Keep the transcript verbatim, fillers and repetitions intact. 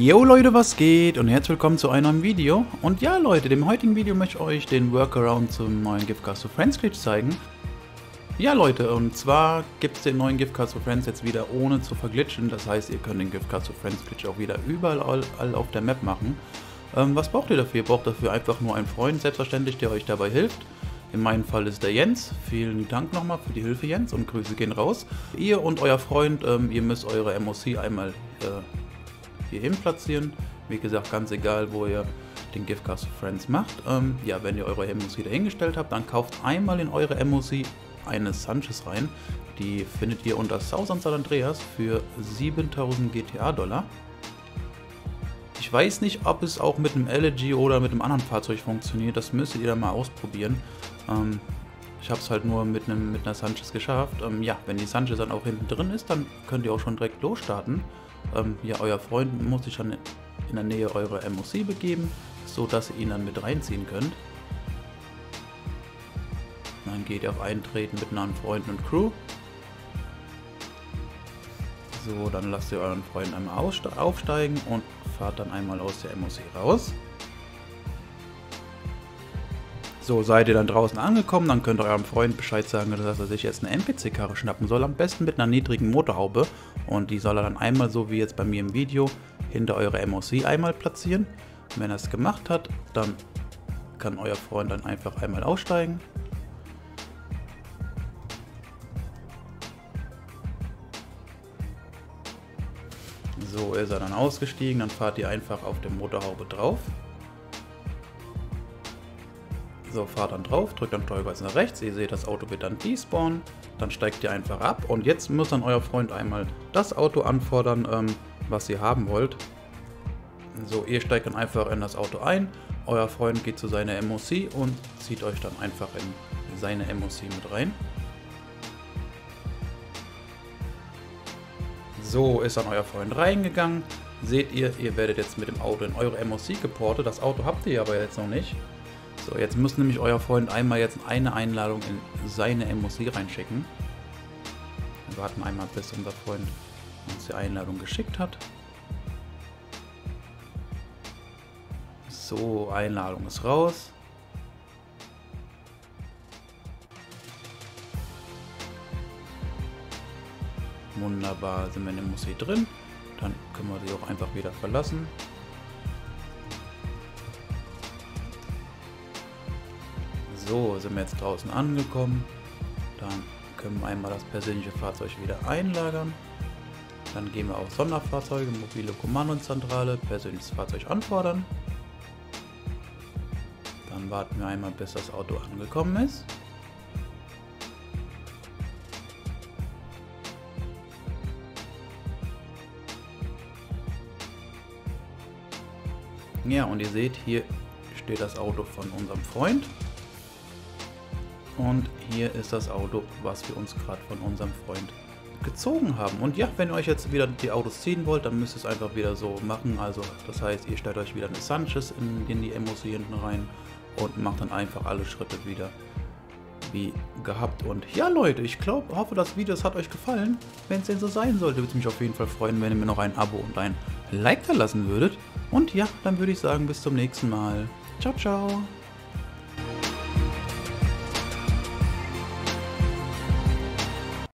Yo Leute, was geht und herzlich willkommen zu einem neuen Video. Und ja Leute, dem heutigen Video möchte ich euch den Workaround zum neuen Giftcast to Friends Glitch zeigen. Ja Leute, und zwar gibt es den neuen Giftcast to Friends jetzt wieder ohne zu verglitchen. Das heißt, ihr könnt den Giftcast to Friends Glitch auch wieder überall all, all auf der Map machen. Ähm, was braucht ihr dafür? Ihr braucht dafür einfach nur einen Freund, selbstverständlich, der euch dabei hilft. In meinem Fall ist der Jens. Vielen Dank nochmal für die Hilfe, Jens, und Grüße gehen raus. Ihr und euer Freund, ähm, ihr müsst eure M O C einmal äh, hierhin platzieren. Wie gesagt, ganz egal, wo ihr den Giftcast to Friends macht. Ähm, ja, wenn ihr eure M O C dahingestellt habt, dann kauft einmal in eure M O C eine Sanchez rein. Die findet ihr unter Southern San Andreas für siebentausend G T A-Dollar. Ich weiß nicht, ob es auch mit einem L G oder mit einem anderen Fahrzeug funktioniert. Das müsstet ihr dann mal ausprobieren. Ähm, ich habe es halt nur mit, einem, mit einer Sanchez geschafft. Ähm, ja, wenn die Sanchez dann auch hinten drin ist, dann könnt ihr auch schon direkt losstarten. Ähm, ja, euer Freund muss sich dann in der Nähe eurer M O C begeben, so dass ihr ihn dann mit reinziehen könnt. Dann geht ihr auf Eintreten mit neuen Freunden und Crew. So, dann lasst ihr euren Freund einmal aufsteigen und fahrt dann einmal aus der M O C raus. So, seid ihr dann draußen angekommen, dann könnt ihr eurem Freund Bescheid sagen, dass er sich jetzt eine N P C-Karre schnappen soll, am besten mit einer niedrigen Motorhaube. Und die soll er dann einmal, so wie jetzt bei mir im Video, hinter eure M O C einmal platzieren. Und wenn er es gemacht hat, dann kann euer Freund dann einfach einmal aussteigen. So ist er dann ausgestiegen, dann fahrt ihr einfach auf der Motorhaube drauf. So, fahrt dann drauf, drückt dann Steuerkreuz nach rechts, ihr seht, das Auto wird dann despawnen, dann steigt ihr einfach ab und jetzt muss dann euer Freund einmal das Auto anfordern, ähm, was ihr haben wollt. So, ihr steigt dann einfach in das Auto ein, euer Freund geht zu seiner M O C und zieht euch dann einfach in seine M O C mit rein. So ist dann euer Freund reingegangen. Seht ihr, ihr werdet jetzt mit dem Auto in eure M O C geportet. Das Auto habt ihr aber jetzt noch nicht. So, jetzt muss nämlich euer Freund einmal jetzt eine Einladung in seine M O C reinschicken. Wir warten einmal, bis unser Freund uns die Einladung geschickt hat. So, Einladung ist raus. Wunderbar, sind wir in der M O C drin. Dann können wir sie auch einfach wieder verlassen. So, sind wir jetzt draußen angekommen. Dann können wir einmal das persönliche Fahrzeug wieder einlagern. Dann gehen wir auf Sonderfahrzeuge, mobile Kommandozentrale, persönliches Fahrzeug anfordern. Dann warten wir einmal, bis das Auto angekommen ist. Ja, und ihr seht, hier steht das Auto von unserem Freund. Und hier ist das Auto, was wir uns gerade von unserem Freund gezogen haben. Und ja, wenn ihr euch jetzt wieder die Autos ziehen wollt, dann müsst ihr es einfach wieder so machen. Also das heißt, ihr stellt euch wieder eine Sanchez in, in die M O C hinten rein und macht dann einfach alle Schritte wieder wie gehabt. Und ja Leute, ich glaube, hoffe, das Video das hat euch gefallen. Wenn es denn so sein sollte, würde es mich auf jeden Fall freuen, wenn ihr mir noch ein Abo und ein Like da lassen würdet. Und ja, dann würde ich sagen, bis zum nächsten Mal. Ciao, ciao.